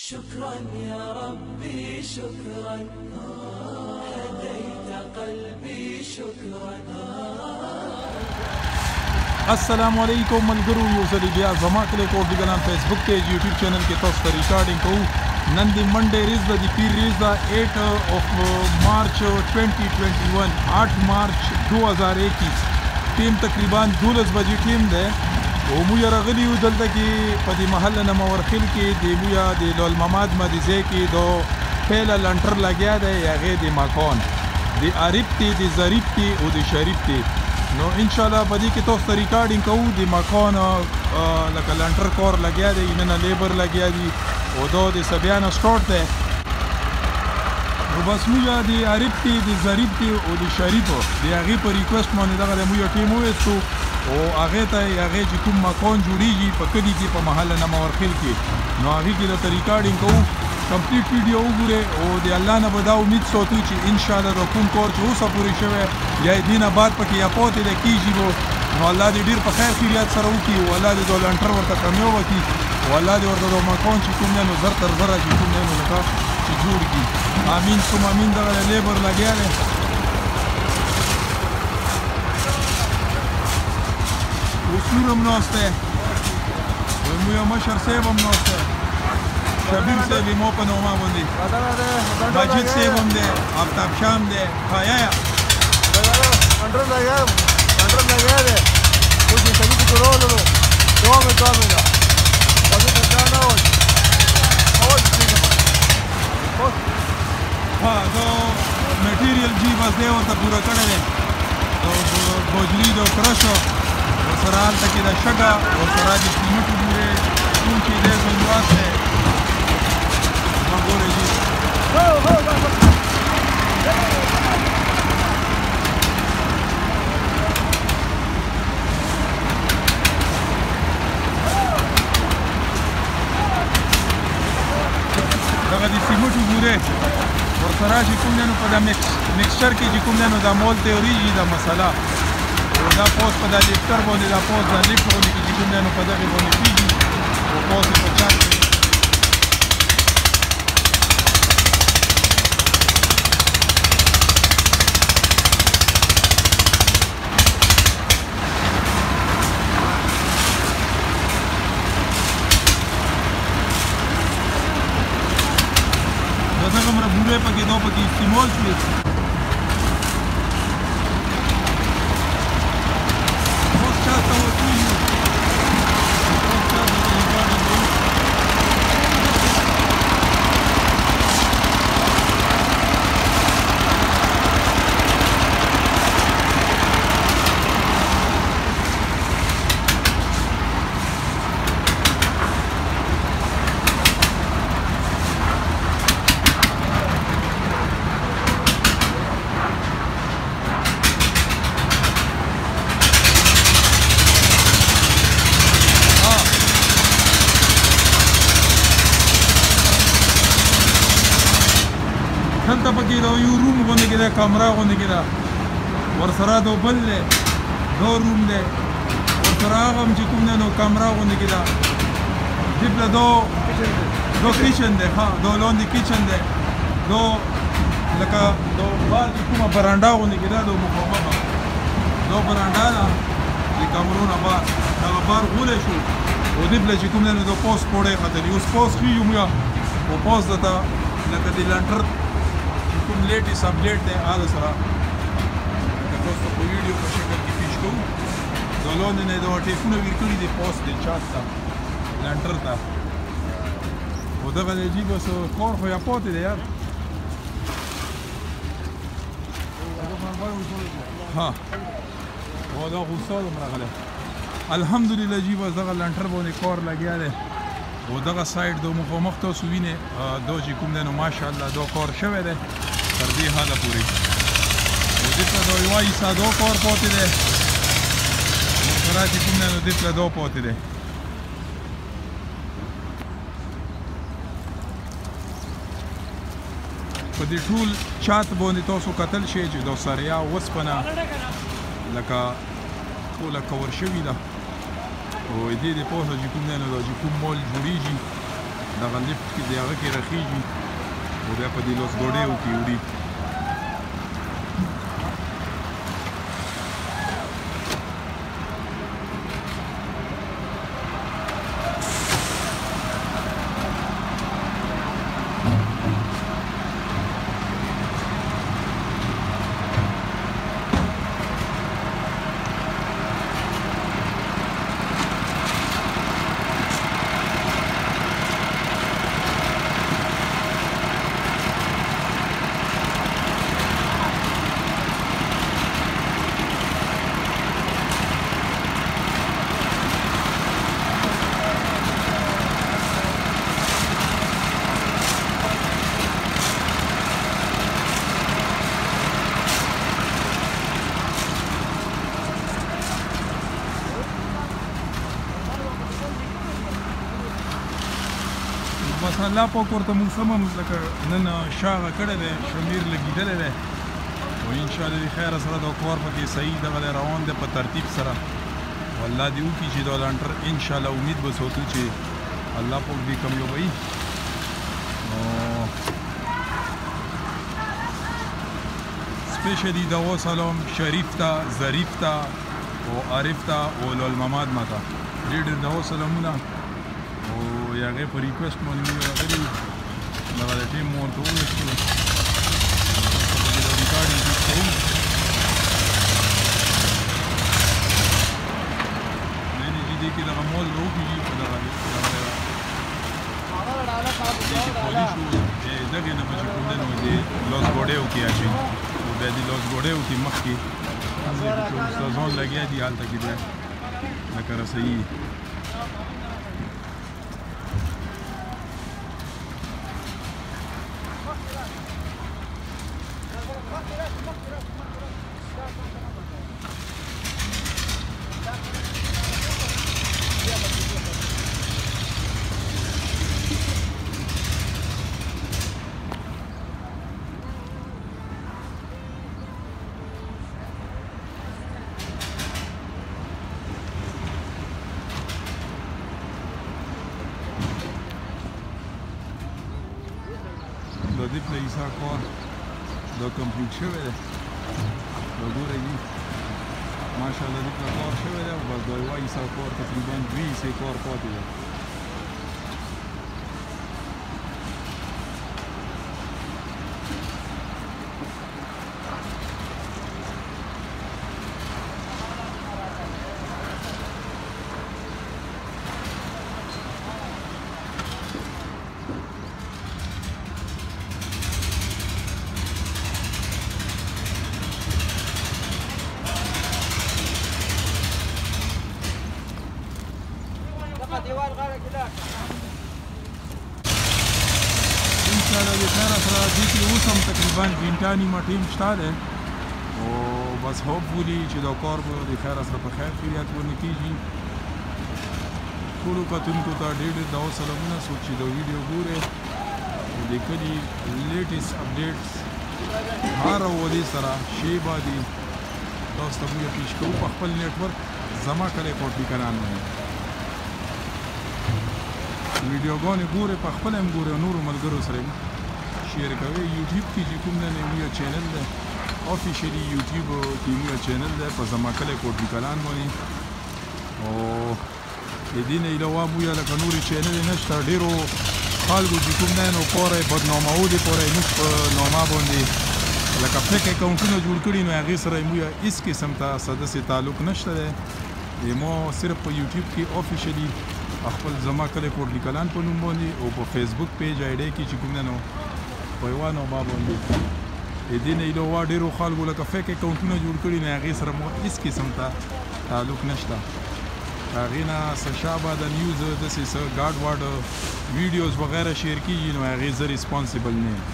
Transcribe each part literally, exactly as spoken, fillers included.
شكرا يا ربي شكرا هديت قلبي شكرا. السلام علیکم ملګرو، یو ځل بیا زما کلی کو ګلان فیسبوک پیج یوټیوب چینل کې تاسو ته ریکارډینګ کوو. نن د منډه ریز د پیر ریز د ایٹ اف مارچ twenty twenty one आठ مارچ دو हज़ार इक्कीस ټیم تقریبا دولس بجې ټیم ده او مو راغلی یو دلته کې په دې محل نه مورخل کې د مویا د لول محمد مدیزه کې دو پهلا لنټر لګیا دی هغه د مکان د عارف تی د ظریف تی او د شریف تی. نو ان شاء الله په دې کې تاسو ریکارډینګ کوو د مکان لکه لنټر کور لګیا دی نه لیبر لګیا دی او دا د سبیان سٹارټ دی. نو بس مویا د عارف تی د ظریف تی او د شریف دی هغه په ریکوست باندې دغه د مویا ټیم وېستو او هغه ته هغه چې کوم مکان جوړیږي په کلی کې په محل نه مورخل کې نو هغه کې د ریکارډینګ کوو. کمپلیټ ویډیو وګوره او د الله نه به دا امید ساتو چې ان شاء الله د کوم کور چې اوسه پورې شوی یا دینه بعد پکې یا پاتې د کیږي نو الله دې ډیر په خیر خیریت سره وکړي او الله دې د لنټر ورته کامیاب وکړي او الله دې ورته د مکان چې کوم نه نو زر تر زره چې کوم نه نو لکه چې جوړ کړي. امین ثم امین. دغه لیبر لګیا دی اصول هم ناست دی مویا مشر صاحب هم ناست دی شبیر صاحب مو په نوما باندې ماجد صاحب هم دی آفتاب شام دی خایا یا انډر لګیا انډر لګیا دی اوس یې سړي کې ورولو دوه مې دوه مې دا اوس ته دا نه اوس اوس څنګه ها دا مټیریل جی بس دی ورته پوره کړی دی او بوجلی د کرشو ورسره هلته کې د شګه ورسره د سیمټو پورې کوم چې دی ګنجواس دی ګورئ جی دغه د سیمټو ګورئ ورسره چې کوم دی نو په دا مکسچر کې چې کوم دی نو دا مول ته وریږي دا مسله او دا پوسټ په دا لیکټر باندې دا پوسټ دا لیک باندې کې چې کوم دی نو په دغې باندې کېږي او پوسټ په چاپ کې دغه مره بورې پکې دو پکې استعمال شوې اوس چاته وکړو دلته پکې دا یو روم غوندې کې دا کمره غوندې کې دا ورسره دا بل دی دا روم دی ورسره هغه هم چې کوم دی نو کمره غوندې کې دا دپله دا دا کچن دی ها دا لاندې کچن دی دا لکه دا بار چې کومه برانډه غوندې کې دا دا مخامخه دا برانډه ده د کمرو نه بار دغه بار غولی شو او دپله چې کوم دی نو دا پوس پوړی ختلی اوس پوس ښیږي موږ او پوس درته لکه د لنټر کوم لیټ سبلیټ دی هغه سره لکه تاسو په ویډیو په شکل کې پیش کوو د لاندې نه دا ټیپونه ویر کړي دي پوسټ دی چات ته لنټر ته او دغه دی جي بس کور خو یا پاتې دی یار ها او دا غوسه هم راغلی الحمدلله جي بس دغه لنټر باندې کور لګیا دی او دغه سایډ د مخامخ تاسو وینئ دا چې کوم دی نو ماشاءالله دا کار شوی دی تر دې حاله پورې او دلته دا یوه حصه دا کار پاتې دی ورسره چې کوم دی نو دلته دا پاتې دی. په دې ټول چات باندې تاسو کتل شئ چې دا سریا وسپنه لکه ټوله کور شوې ده او دې د پوهه چې کوم نه دا چې کوم مول جوړیږي دغه لیفټ کې د هغه کې رخیږي او بیا په دې لوس ګوډیو کې وړي. بس الله پاک ورته موږ سمم لکه نن شاغه کړی دی شمیر لګېدلی دی او انشاءالله د خیره سره دا کار پکې صحیح دغه دی روان دی په ترتیب سره او الله دې وکړي چې دا لانټر انشاءالله امید به ساتو چې الله پاک دې کامیابوي. نو سپیشلی دوا سلام شریف ته ظریف ته او عارف ته او لالمماد ما ته ډېر ډېر دوا سلامونه او هغې په ریکویسټ باندې مو راغلي دغه د ټیم مو ورته وویستو ریکارډینګ کې کوو نه نه چې دې کې دغه مول به وکړي په دغه دې کې پولیس و دغې نه به چې کوم دی نو دې لاس ګوډیو کې اچوي او بیا دې لاس ګوډیو کې مخکې ځای کې چې استادان لګیا دي هلته کې بیا لکه رسایي د دې پلیسا کار دا کمپلیټ شوی دی دا ګورئ دي ماشاءالله دې پله کار شوی دی او بس دا یوه حصه کار تقریبا دوې حصې کار پاتې دی. انشاءالله د خیره سره دې کې اوس هم تقریبا ګنټه نیمه ټیم شته دی او بس هوپفولي چې دا کار به د خیره سره په خیر خیریت ورنه کېږي. ټولو کتونکو ته ډېر ډېر دعا سلامونه څوک چې دا ویډیو ګورئ او د کلي لیټیسټ اپډیټس هره ورځې سره شی باندې تاسو ته موږ پیش کوو په خپل نیټورک زما کلی کوټ بیکران باندې ویډیوګانې ګورئ په خپله هم ګورئ او نورو ملګرو سره هم شیر کوئ. یوټیوب کې چې کوم دی موږ چینل دی افیشیلي یوټیوب کې موږ چینل دی په زما کلی کوټ بیکران باندې او د دې نه علاوه موږ لکه نورې چینلې نشته ډېرو خلکو چې کوم دی نو کار یې بدنامولو دپاره یې موږ په نامه باندې لکه فیک اکاونټونه جوړ کړي نو هغې سره یې موږ هېڅ قسم ته څه داسې تعلق نشته دی. ما صرف په یوټیوب کې افیشیلي خپل زما کلی کوټ لیکلان په نوم باندې او په فیسبوک پیج آی ډی کې چې کوم دی نو په یوه نامه باندې د دې نه علاوه ډېرو خلکو لکه فیک اکاونټونه جوړ کړي نو هغې سره مو هېڅ قسم ته تعلق نشته. هغې نه څه شابه د نیوز داسې څه ګاډ واډ ویډیوز وغیره شیر کېږي نو هغې زه ریسپانسیبل نه یم.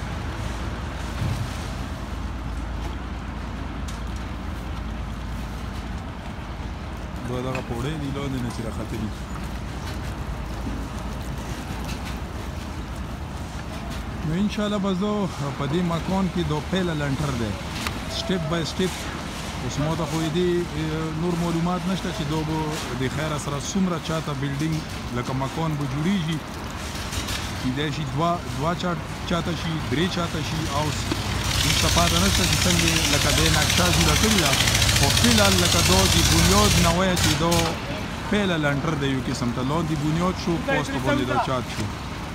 دا دغه پوړۍ دي لاندې نه چې راختلي نو انشاءالله به زه په دې مکان کې دا پیله لنټر دی سټپ بای سټپ اوس ما ته خو دې نور معلومات نشته چې دا به د خیره سره څومره چاته بلډینګ لکه مکان به جوړیږي کیدای شي دوه دوه چاته شي درې چاته شي او هیڅ پاتې نشته چې څنګه لکه د نقشه جوړه کړې ده خو فعلا لکه دا د بنیاد نه وایه چې دا فعلا لنډر دی یو قسم ته لاندې بنیاد شو پوسټ باندې دا چات شو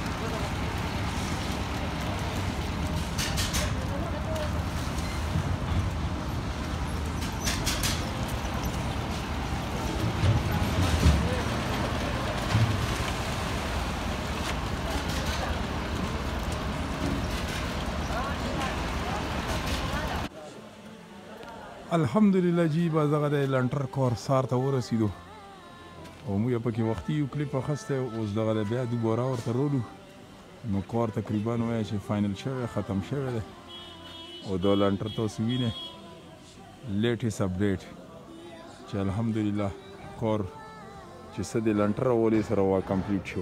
الحمدلله جی باز دغه د لنټر کور سار ته ورسېدو او موږ پکې وختي یو کلیپ اخیستی اوس دغه د بیا دوباره ورته رولو نو کار تقریبا وایه چې فاینل شوی ختم شوی دی او دا لنټر تاسو وینئ لیټیسټ اپډیټ چې الحمدلله کار چې څه د لنټر اولې سره وا کمپلیټ شو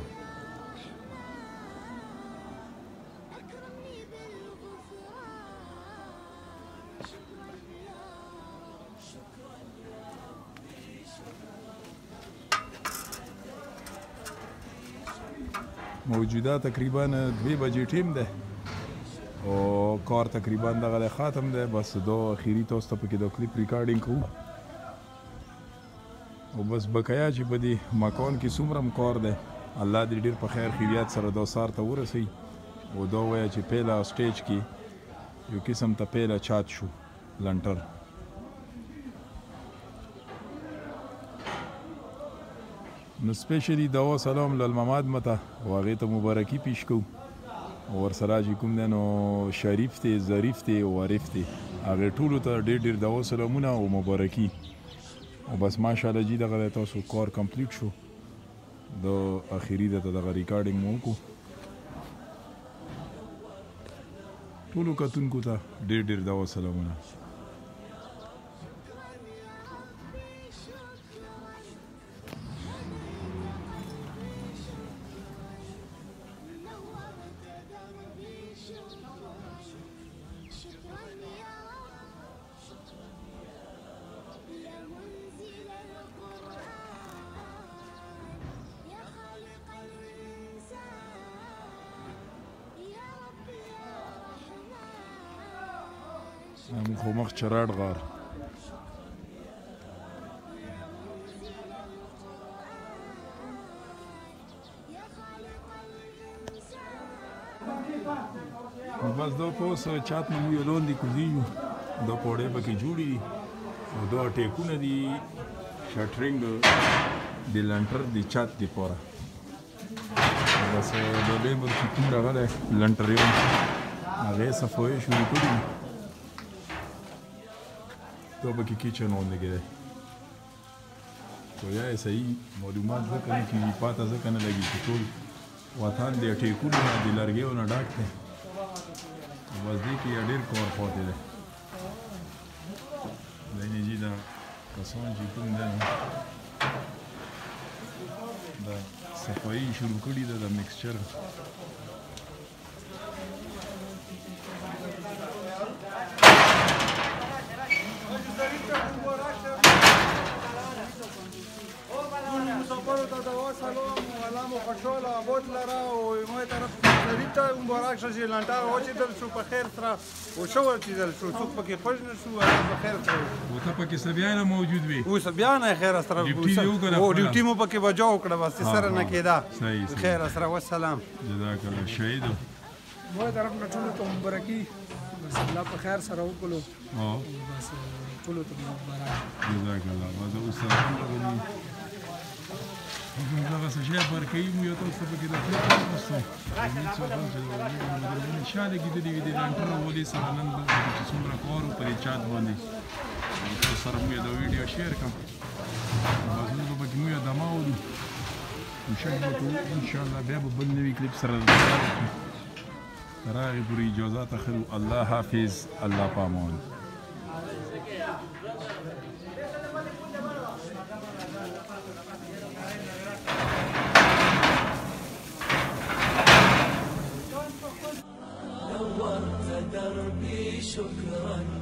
موجوده تقریبا دوی بجې ټیم دی او کار تقریبا دغه ختم دی بس دا اخیری تاسو ته پکې د کلیپ ریکارډینګ کوو او بس بقایا چې په دې مکان کې څومره م کار دی الله دې ډېر په خیر خیریت سره دا سار ته ورسوي او دا وایه چې پیله سټیج کې یو قسم ته پیله چات شو لنټر نو سپیشلی دوا سلام للمماد مته او هغې ته مبارکي پیش کوو او ورسره چې کوم دی نو شریف دی ظریف دی او عارف دی هغې ټولو ته ډېر ډېر دوا سلامونه او مبارکي او بس ماشاءالله جي دغه تاسو کار کمپلیټ شو د اخري د دغه ریکارډینګ مو وکړو ټولو کتونکو ته ډېر ډېر دوا سلامونه خو مخ چراډ غار بس دا په اوس چات نه یو لاندې کوزیږو دا پوړې پکې جوړې دي او دا ټیکونه دي شټرینګ د لنټر د چات دپاره بس د لیبر چې کوم راغلی لنټر یې هغې صفایي شروع کړي تو پکې کچن غوندې دی خو یا یې صحیح معلومات ځکه نه کېږي پاته ځکه نه لګي چې ټول وطن د ټیکونو نه د لرګیو نه ډک دی بس دې کې یا ډېر کار پاتې دی دینې جي دا کسان چې کوم دی دا صفایي شروع کړي ده د مکسچر خوشحاله آباد لره او ما طرف شریف ته مبارک شه چې لنټر واچېدل شو په خیر سره او ښه واچېدل شو څوک پکې خوښ نه شو په خیر سره او ته پکې سبیانه موجود وي اوس بیا نه خیر سره او ډیوټي مو پکې بجا وکړه بس سره نه کېده خیر سره والسلام جزاک الله شهید ما طرف نه ټولو ته مبارکي بس الله په خیر سره وکړو بس ټولو ته مبارک جزاک الله بس اوس سلام دغه څه شی پر کوي مو یو تاسو پکې د فلپ واسطه هیڅ څه هم چې ان شاء الله کې د دې د لنټر ولې سره نن د څومره کار په چات باندې تاسو سره مو دا ویډیو شیر کړم بس نو پکې مو دا ما ودی ان شاء الله ان شاء الله بیا به بل نوی کلیپ سره راغی پوری اجازه اخلو الله حافظ الله پامان نورت دربي شكرا